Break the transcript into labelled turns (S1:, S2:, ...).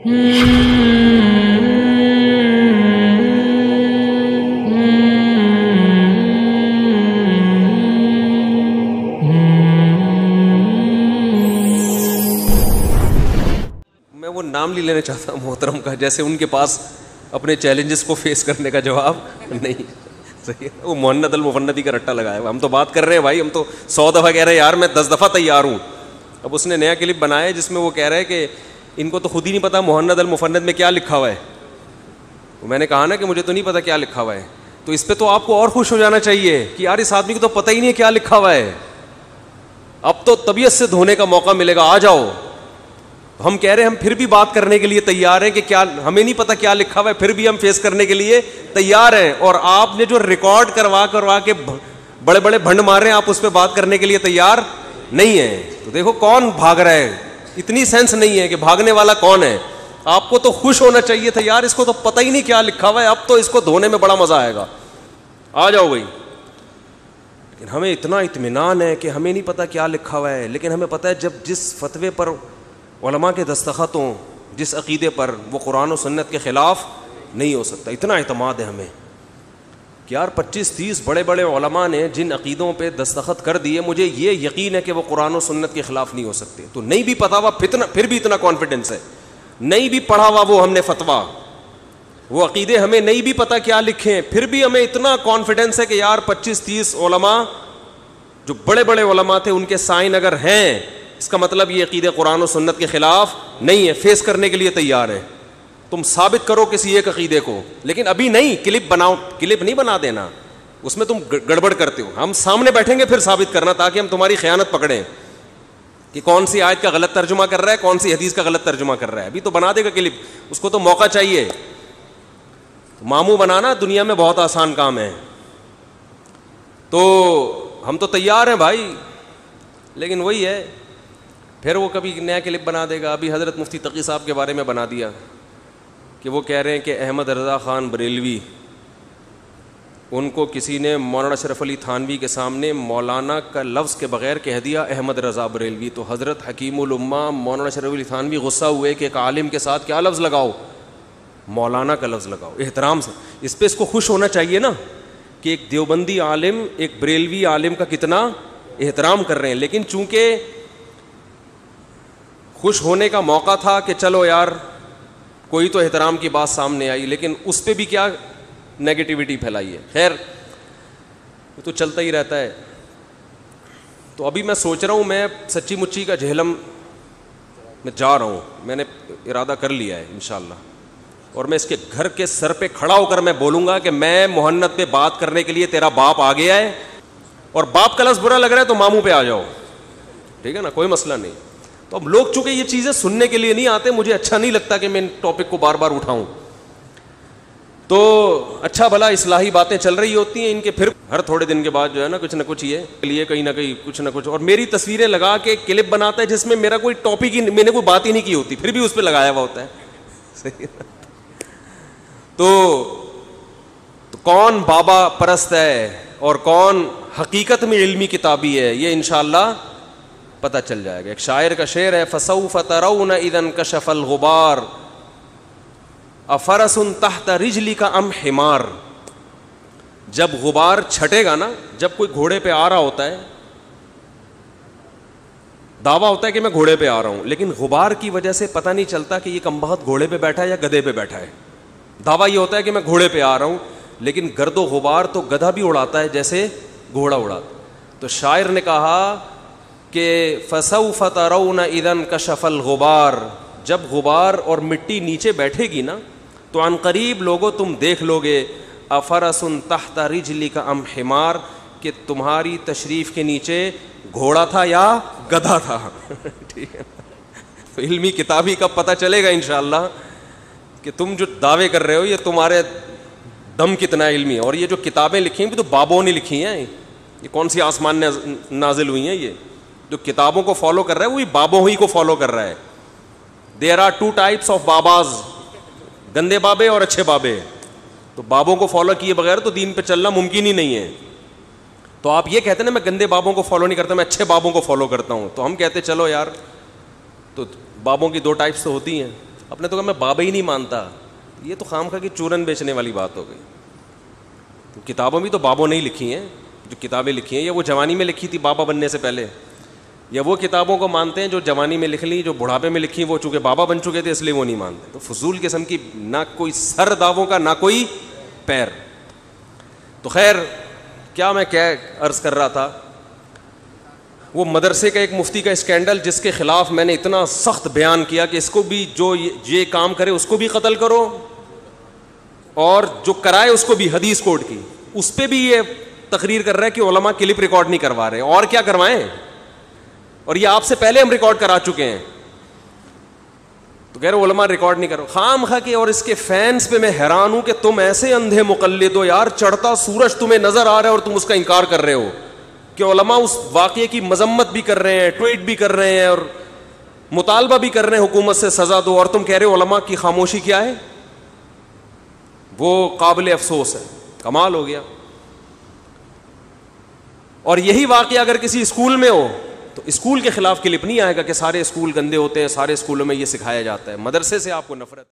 S1: میں وہ نام نہیں لینا چاہتا محترم کا، جیسے ان کے پاس اپنے چیلنجز کو فیس کرنے کا جواب نہیں. صحیح ہے، وہ مہند المفندی کا رٹا لگایا ہوا. ہم تو بات کر رہے ہیں بھائی، ہم تو 100 دفعہ کہہ رہے ہیں یار میں 10 دفعہ تیار ہوں. اب اس نے نیا کلپ بنایا جس میں وہ کہہ رہے ہیں کہ ان کو تو خود ہی نہیں پتا مہند المفند میں کیا لکھا ہوا ہے. تو میں نے کہا نا کہ مجھے تو نہیں پتا کیا لکھا ہوا ہے. تو اس پہ تو آپ کو اور خوش ہو جانا چاہیے کہ یار اس آدمی کو تو پتہ ہی نہیں ہے کیا لکھا ہوا ہے. اب تو طبیعت سے دھونے کا موقع ملے گا، آ جاؤ. ہم کہہ رہے ہیں ہم پھر بھی بات کرنے کے لیے تیار ہیں کہ کیا ہمیں نہیں پتا کیا لکھا ہوا ہے، پھر بھی ہم فیس کرنے کے لیے تیار ہیں. اور آپ نے جو ریکارڈ کروا کے بڑے بڑے بھنڈ مار رہے ہیں، آپ اس پہ بات کرنے کے لیے تیار نہیں ہیں. تو دیکھو کون بھاگ رہا ہے. اتنی سینس نہیں ہے کہ بھاگنے والا کون ہے. آپ کو تو خوش ہونا چاہیے تھا یار اس کو تو پتہ ہی نہیں کیا لکھا ہوا ہے، اب تو اس کو دھونے میں بڑا مزہ آئے گا، آ جاؤ بھائی. لیکن ہمیں اتنا اطمینان ہے کہ ہمیں نہیں پتا کیا لکھا ہوا ہے، لیکن ہمیں پتا ہے جب جس فتوے پر علماء کے دستخط ہوں، جس عقیدے پر، وہ قرآن و سنت کے خلاف نہیں ہو سکتا. اتنا اعتماد ہے ہمیں کہ یار 25-30 بڑے بڑے علماء نے جن عقیدوں پہ دستخط کر دیے، مجھے یہ یقین ہے کہ وہ قرآن و سنت کے خلاف نہیں ہو سکتے. تو نہیں بھی پتا ہوا پھر بھی اتنا کانفیڈنس ہے. نہیں بھی پڑھا ہوا وہ ہم نے فتویٰ، وہ عقیدے ہمیں نہیں بھی پتا کیا لکھیں، پھر بھی ہمیں اتنا کانفیڈنس ہے کہ یار 25-30 علماء جو بڑے بڑے علماء تھے ان کے سائن اگر ہیں، اس کا مطلب یہ عقیدے قرآن و سنت کے خلاف نہیں ہے، فیس کرنے کے لیے تیار ہے. تم ثابت کرو کسی ایک عقیدے کو، لیکن ابھی نہیں. کلپ بناؤ، کلپ نہیں بنا دینا، اس میں تم گڑبڑ کرتے ہو. ہم سامنے بیٹھیں گے پھر ثابت کرنا، تاکہ ہم تمہاری خیانت پکڑیں کہ کون سی آیت کا غلط ترجمہ کر رہا ہے، کون سی حدیث کا غلط ترجمہ کر رہا ہے. ابھی تو بنا دے گا کلپ، اس کو تو موقع چاہیے. ماموں بنانا دنیا میں بہت آسان کام ہے. تو ہم تو تیار ہیں بھائی، لیکن وہی ہے پھر وہ کبھی نیا کلپ بنا دے گا. ابھی حضرت مفتی تقی صاحب کے بارے میں بنا دیا کہ وہ کہہ رہے ہیں کہ احمد رضا خان بریلوی، ان کو کسی نے مولانا اشرف علی تھانوی کے سامنے مولانا کا لفظ کے بغیر کہہ دیا احمد رضا بریلوی. تو حضرت حکیم الامہ مولانا اشرف علی تھانوی غصہ ہوئے کہ ایک عالم کے ساتھ کیا لفظ لگاؤ، مولانا کا لفظ لگاؤ احترام سے. اس پہ اس کو خوش ہونا چاہیے نا کہ ایک دیوبندی عالم ایک بریلوی عالم کا کتنا احترام کر رہے ہیں. لیکن چونکہ خوش ہونے کا موقع تھا کہ چلو یار کوئی تو احترام کی بات سامنے آئی، لیکن اس پہ بھی کیا نیگیٹیوٹی پھیلائی ہے. خیر وہ تو چلتا ہی رہتا ہے. تو ابھی میں سوچ رہا ہوں، میں سچی مچی کا جہلم میں جا رہا ہوں، میں نے ارادہ کر لیا ہے انشاءاللہ. اور میں اس کے گھر کے سر پہ کھڑا ہو کر میں بولوں گا کہ میں محنت پہ بات کرنے کے لیے تیرا باپ آ گیا ہے، اور باپ کا لفظ برا لگ رہا ہے تو ماموں پہ آ جاؤ، ٹھیک ہے نا، کوئی مسئلہ نہیں. تو اب لوگ چونکہ یہ چیزیں سننے کے لیے نہیں آتے، مجھے اچھا نہیں لگتا کہ میں ان ٹاپک کو بار بار اٹھاؤں. تو اچھا بھلا اصلاحی باتیں چل رہی ہوتی ہیں ان کے، پھر ہر تھوڑے دن کے بعد جو ہے نا کچھ نہ کچھ یہ لیے کہیں نہ کہیں کچھ نہ کچھ، اور میری تصویریں لگا کے کلپ بناتا ہے جس میں میرا کوئی ٹاپک ہی، میں نے کوئی بات ہی نہیں کی ہوتی، پھر بھی اس پہ لگایا ہوا ہوتا ہے. صحیح. تو کون بابا پرست ہے اور کون حقیقت میں علمی کتابی ہے، یہ انشاءاللہ پتہ چل جائے گا. ایک شاعر کا شعر ہے، فسوف ترون اذا انکشف الغبار افرس تحت رجلک ام حمار. جب غبار چھٹے گا نا، جب کوئی گھوڑے پہ آ رہا ہوتا ہے، دعویٰ ہوتا ہے کہ میں گھوڑے پہ آ رہا ہوں، لیکن غبار کی وجہ سے پتہ نہیں چلتا کہ یہ کمبخت گھوڑے پہ بیٹھا ہے یا گدھے پہ بیٹھا ہے. دعویٰ یہ ہوتا ہے کہ میں گھوڑے پہ آ رہا ہوں، لیکن گرد و غبار تو گدھا بھی اڑاتا ہے جیسے گھوڑا اڑاتا. تو شاعر نے کہا کہ فسوف ترون اذا انکشف الغبار، جب غبار اور مٹی نیچے بیٹھے گی نا تو عن قریب لوگوں تم دیکھ لو گے افرس تحت رجلک ام حمار، کہ تمہاری تشریف کے نیچے گھوڑا تھا یا گدھا تھا. ٹھیک ہے، تو علمی کتابی کا پتہ چلے گا انشاءاللہ کہ تم جو دعوے کر رہے ہو یہ تمہارے دم کتنا علمی ہے. اور یہ جو کتابیں لکھی ہیں بھی تو بابوں نے لکھی ہیں، یہ کون سی آسمان نے نازل ہوئی ہیں؟ یہ جو کتابوں کو فالو کر رہا ہے وہی بابوں ہی کو فالو کر رہا ہے. دیر آر 2 types of باباز، گندے بابے اور اچھے بابے. تو بابوں کو فالو کیے بغیر تو دین پہ چلنا ممکن ہی نہیں ہے. تو آپ یہ کہتے ہیں نا میں گندے بابوں کو فالو نہیں کرتا، میں اچھے بابوں کو فالو کرتا ہوں. تو ہم کہتے چلو یار، تو بابوں کی 2 types تو ہوتی ہیں، آپ نے تو کہا میں بابا ہی نہیں مانتا. یہ تو خام خواہ کی چورن بیچنے والی بات ہو گئی. کتابوں بھی تو بابوں نے ہی لکھی ہیں, جو کتابیں لکھی ہیں یا وہ جوانی میں لکھی تھی بابا بننے سے پہلے, یا وہ کتابوں کو مانتے ہیں جو جوانی میں لکھ لی, جو بڑھاپے میں لکھی وہ چونکہ بابا بن چکے تھے اس لیے وہ نہیں مانتے. تو فضول قسم کی نہ کوئی سر دعووں کا نہ کوئی پیر. تو خیر کیا میں کیا عرض کر رہا تھا, وہ مدرسے کا ایک مفتی کا اسکینڈل جس کے خلاف میں نے اتنا سخت بیان کیا کہ اس کو بھی جو یہ کام کرے اس کو بھی قتل کرو, اور جو کرائے اس کو بھی حدیث کوٹ کی. اس پہ بھی یہ تقریر کر رہا ہے کہ علماء کلپ ریکارڈ نہیں کروا رہے, اور کیا کروائیں, اور یہ آپ سے پہلے ہم ریکارڈ کرا چکے ہیں. تو کہہ رہے علماء ریکارڈ نہیں کرو خام خواہ کے. اور اس کے فینس پہ میں حیران ہوں کہ تم ایسے اندھے مقلد ہو یار, چڑھتا سورج تمہیں نظر آ رہا ہے اور تم اس کا انکار کر رہے ہو کہ علماء اس واقعے کی مذمت بھی کر رہے ہیں, ٹویٹ بھی کر رہے ہیں اور مطالبہ بھی کر رہے ہیں حکومت سے سزا دو, اور تم کہہ رہے ہو علماء کی خاموشی کیا ہے, وہ قابل افسوس ہے. کمال ہو گیا. اور یہی واقعہ اگر کسی اسکول میں ہو تو اسکول کے خلاف کلپ نہیں آئے گا کہ سارے اسکول گندے ہوتے ہیں, سارے اسکولوں میں یہ سکھایا جاتا ہے. مدرسے سے آپ کو نفرت.